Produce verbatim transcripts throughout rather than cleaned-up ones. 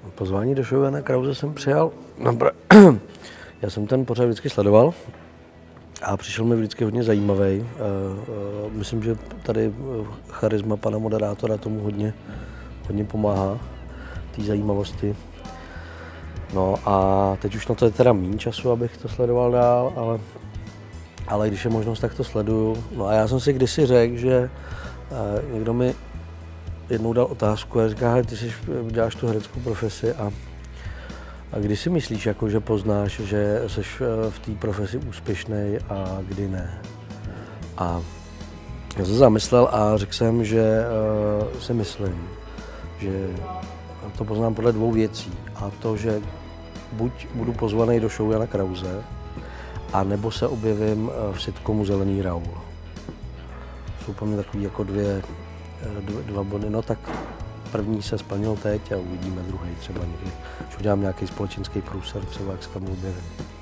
Pozvání do show Jana Krause jsem přijal. Já jsem ten pořad vždycky sledoval a přišel mi vždycky hodně zajímavý. Myslím, že tady charisma pana moderátora tomu hodně, hodně pomáhá, té zajímavosti. No a teď už na to je teda méně času, abych to sledoval dál, ale, ale když je možnost, tak to sleduju. No a já jsem si kdysi řekl, že někdo mi jednou dal otázku a říká, ty jsi, děláš tu hereckou profesi a, a kdy si myslíš, jako, že poznáš, že jsi v té profesi úspěšný a kdy ne. A já jsem zamyslel a řekl jsem, že uh, si myslím, že to poznám podle dvou věcí. A to, že buď budu pozvaný do show Jana Krause, a nebo se objevím v sitcomu Zelený Raoul. Jsou pro mě takový jako dvě, dvě, dva body. No tak první se splnil teď a uvidíme druhý třeba někdy. Když udělám nějaký společenský průser, třeba jak se tam objevím.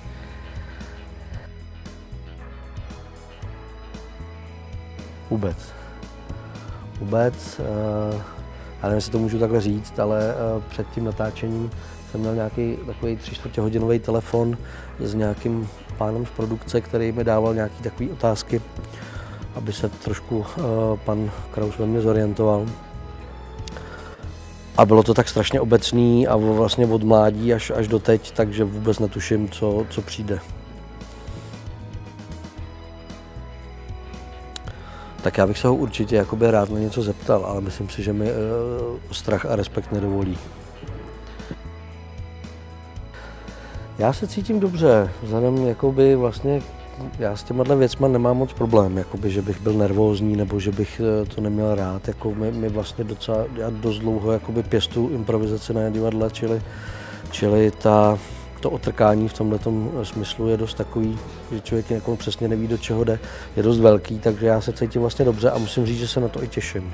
Vůbec. Vůbec. Uh, já nevím, jestli to můžu takhle říct, ale uh, před tím natáčením jsem měl nějaký takový tři čtvrtě hodinový telefon s nějakým pánem z produkce, který mi dával nějaké takové otázky, aby se trošku uh, pan Kraus ve mě zorientoval. A bylo to tak strašně obecný a vlastně od mládí až, až do teď, takže vůbec netuším, co, co přijde. Tak já bych se ho určitě jakoby rád na něco zeptal, ale myslím si, že mi uh, strach a respekt nedovolí. Já se cítím dobře, vzhledem jakoby vlastně, já s těmahle věcma nemám moc problém, jakoby, že bych byl nervózní nebo že bych to neměl rád. Jako my, my vlastně docela, já dost dlouho jakoby pěstuju improvizaci na divadle, čili, čili ta, to otrkání v tomhletom smyslu je dost takový, že člověk jako přesně neví, do čeho jde, je dost velký, takže já se cítím vlastně dobře a musím říct, že se na to i těším.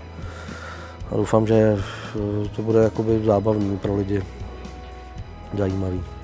A doufám, že to bude jakoby zábavný pro lidi, zajímavý.